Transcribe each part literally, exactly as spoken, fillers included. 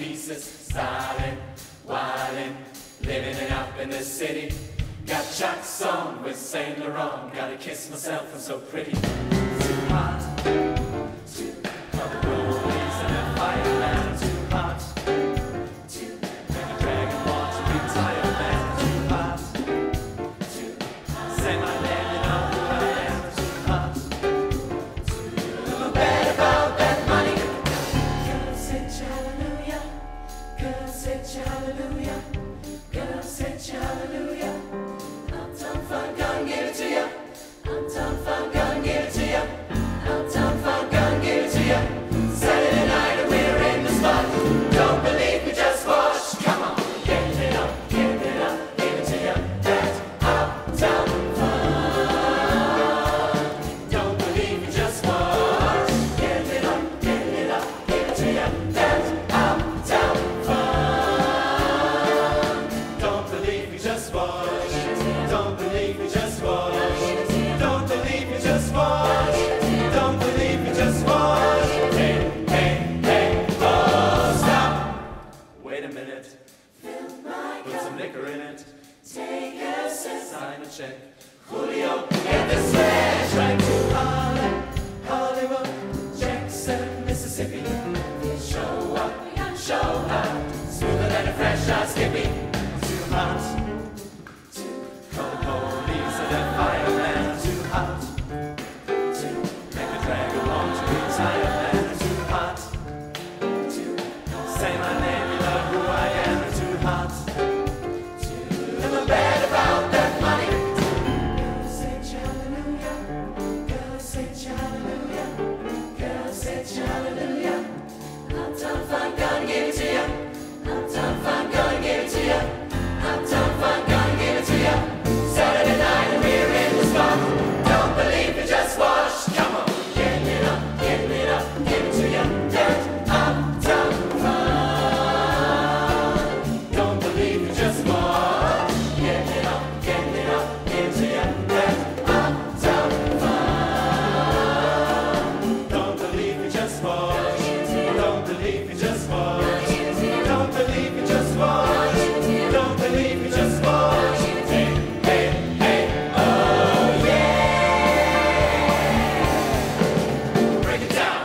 pieces, styling, wildin', living it up in the city. Got shots on with Saint Laurent, gotta kiss myself, I'm so pretty. Too hot, too hot, the rollies and the fireman, too hot, too make a dragon want to retire, man, too hot, too say my name, you know who I am, too hot, too bad about that money. Girl, say hallelujah, girl, say hallelujah, girl, say hallelujah. Uptown Funk, gonna give it to ya. Uptown Funk, gonna give it to ya. Uptown Funk, gonna give it to ya. Saturday night and we're in the spot. Don't believe me, just watch. Come on, get it up, get it up, give it to ya. That's Uptown Funk. Don't believe me, just watch. Get it up, get it up, give it to ya. That's Uptown Funk. Don't believe me, just watch. Don't believe me, just watch. Don't believe me, just watch. Don't believe me, just watch. Hey, hey, hey, oh, stop. Wait a minute. Put some liquor in it. Take a sip. Sign a check. Julio, get the sledge right to Harlem, Hollywood, Jackson, Mississippi. Show up, show out. Smoother than a fresh hot Skippy. Too hot. Call the police and the fireman, too hot. Too make a dragon want to retire, man, too hot. Too say my name, you know who I am, too hot. Too am I bad about that money? Girl, say hallelujah, girl, say hallelujah, girl, say hallelujah. Uptown Funk, gonna give it to ya. Uptown Funk, gonna give it to ya. Uptown Funk, gonna give it to ya. Saturday night and we're in the spot. Don't believe me, just watch. Come on, get it up, get it up, give it to ya. That's Uptown Funk. Don't believe me, just watch. Get it up, get it up, give it to ya. That's Uptown Funk. Don't believe me, just watch. Don't believe me, just watch. Don't believe me, just watch. Don't believe me, just watch. Hey, hey, hey, oh yeah. Break it down.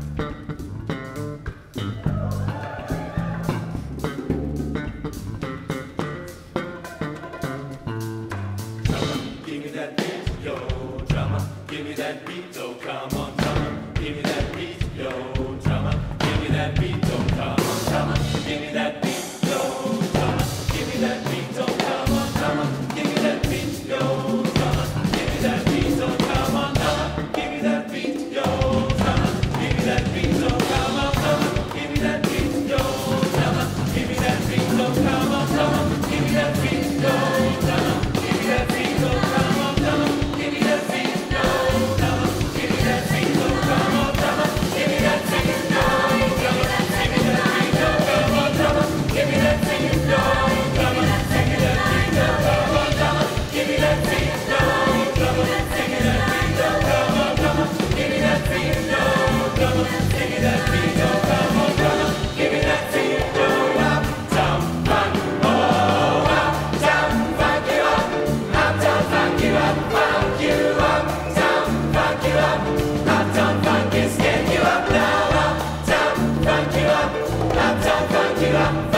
Drummer, give me that beat, yo. Drummer, give me that beat, oh come on, drummer. Give me that beat, yo. Drummer, give me that beat, oh come on, drummer. Give me that beat, yo. Drummer, give me that beat, oh come on, drummer. Give me that beat, yo. Drummer, give me that beat, oh come on, drummer. Give me that beat, yo. Drummer, give me that beat, oh come on, drummer. Give me that beat, yo. Drummer, give me that beat, oh come on, drummer. Give me that beat, yo. Drummer, give me that beat, oh come on, drummer. Give me that beat, yo. Drummer, give me that beat, oh come on, drummer. Give me that beat, yo. Drummer, give me that beat, oh come on, drummer. Give me that beat, yo. Drummer, give me that beat, oh come on, drummer. Give me that beat, yo. Drummer, give me that beat, oh come on, drummer. Give me that beat, yo. Drummer, give me that beat, oh come on, drummer. Give me that beat, yo. Uptown Funk, oh, Uptown Funk you up. Uptown Funk you up, funk you up. Uptown Funk you up. Uptown Funk is getting you up now. Uptown Funk you up. Uptown Funk you up.